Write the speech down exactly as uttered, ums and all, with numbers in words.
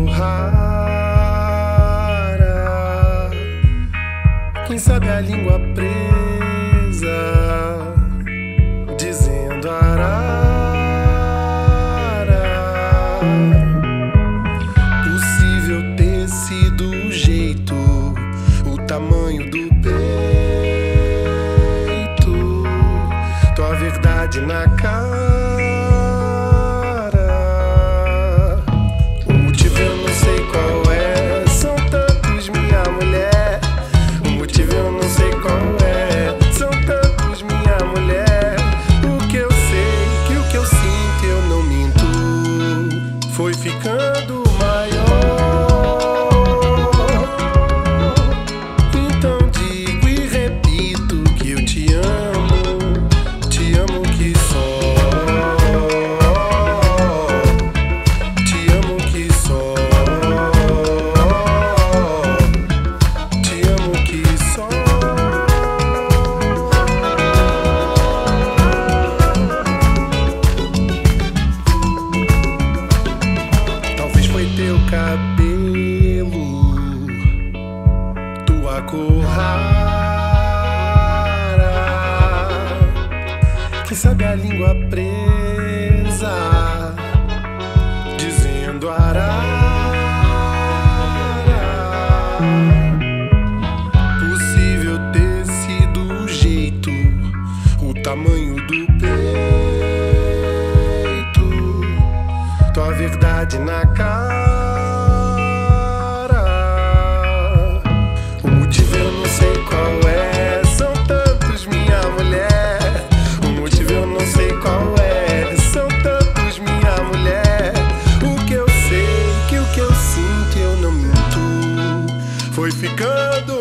rara. Quem sabe a língua presa, dizendo arara. Possível ter sido o jeito, o tamanho do peito, tua verdade na cara. O motivo eu não sei qual é, são tantos, minha mulher. O motivo eu não sei qual é, são tantos, minha mulher. O que eu sei, que o que eu sinto eu não minto, foi ficando maior. Então digo e repito que eu te amo, te amo que só, te amo que só, te amo que só. Talvez foi teu cabelo, tua cor rara. Quem sabe a língua presa, dizendo arara. Possível ter sido o jeito, o tamanho do peito, tua verdade na cara. O motivo eu não sei qual é, são tantos, minha mulher. O motivo eu não sei qual é, são tantos, minha mulher. O que eu sei, que o que eu sinto eu não minto, foi ficando